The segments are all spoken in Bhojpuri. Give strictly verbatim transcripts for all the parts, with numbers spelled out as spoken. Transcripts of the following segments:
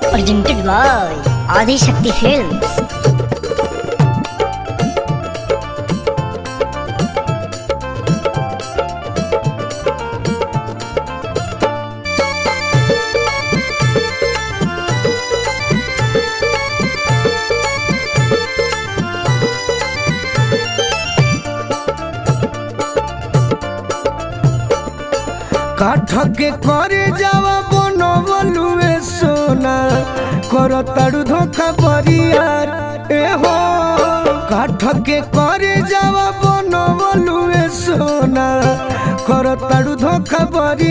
presented by Adi Shakti Films. काठ के करे जावा बनो बलुए सोना करो ताड़ू धोखा बरियार ए हो। काठ के करे जावा बनो बलुए सोना करो ताड़ू धोखा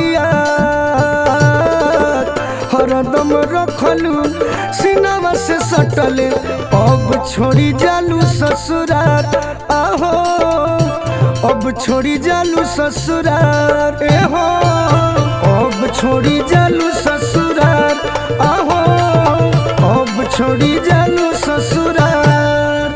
बरियार। हरदम रखलू सिनवा से सटले अब छोड़ी जालू ससुरार आहो। अब छोड़ी जालू ससुरार ए हो। अब छोड़ी जालू ससुरार आहो। अब छोड़ी जालू ससुरार।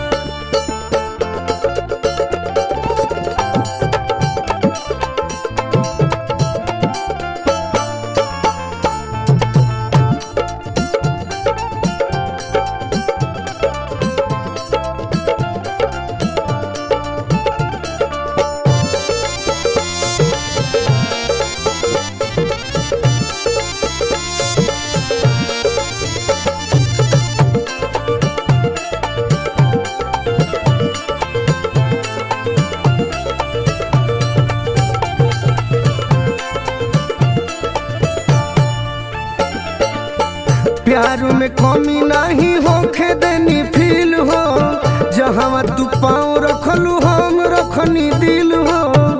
प्यार में कमी नहीं होखे देनी फील हो। जहाँ तू पाँव रखलू हम रखनी दिल हो।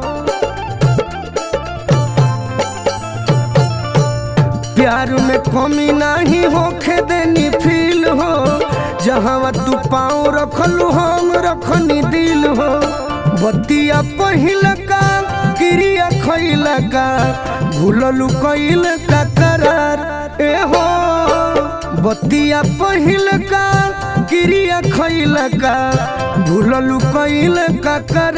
प्यार में कमी नहीं होखे देनी फील हो। जहाँ तू पाँव रखलू हम रखनी दिल हो। बतिया पहिल का क्रिया खैल का भूललू कैल का करार ए हो। बतिया पहिल का क्रिया खैल का भूललू कैल का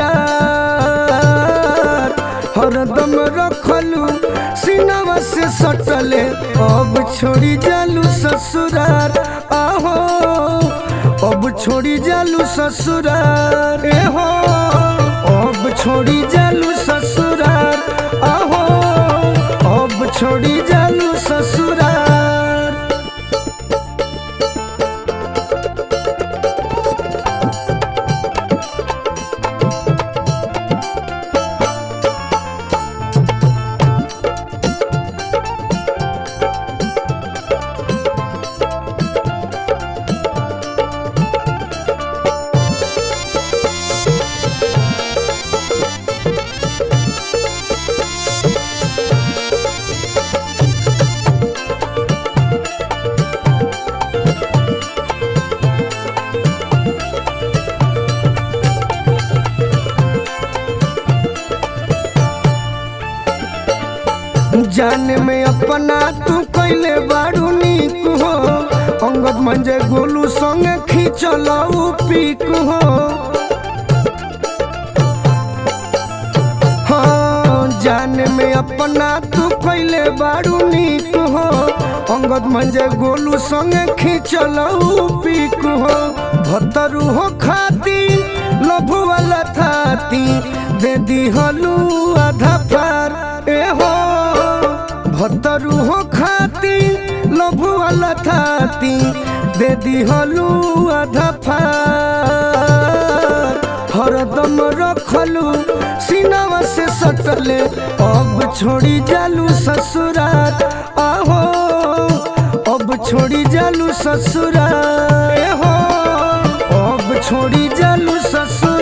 करार। हरदम रखलू सिनवा से सटले अब छोड़ी जालू ससुरार आहो। अब छोड़ी जालू ससुरार ए हो। अब छोड़ी जालू ससुरार आहो। अब छोड़ी जालू ससुरार। जान में अपना तू कैले बाड़ू नीक हो। अंगद मंजे गोलू संगे खींचल पीक हो। हाँ जान में अपना तू कैले बाड़ू नीक हो। अंगद मंजे गोलू संगे खींचल पीक हो। भतरू हो खाती लभु वाला थाती दे दी हलू आधा पार ए हो। भतरू हो खाती लभु वाला थाती दे दी हलू आधा फार। हरदम रखलू सिनवा से सटले अब छोड़ी जालू ससुरार आहो। अब छोड़ी जालू ससुरार ए हो। अब छोड़ी जालू ससुरार।